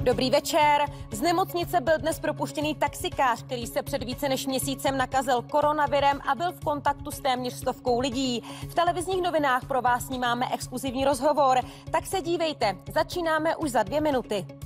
Dobrý večer. Z nemocnice byl dnes propuštěný taxikář, který se před více než měsícem nakazil koronavirem a byl v kontaktu s téměř 100 lidí. V televizních novinách pro vás s ním máme exkluzivní rozhovor, tak se dívejte. Začínáme už za 2 minuty.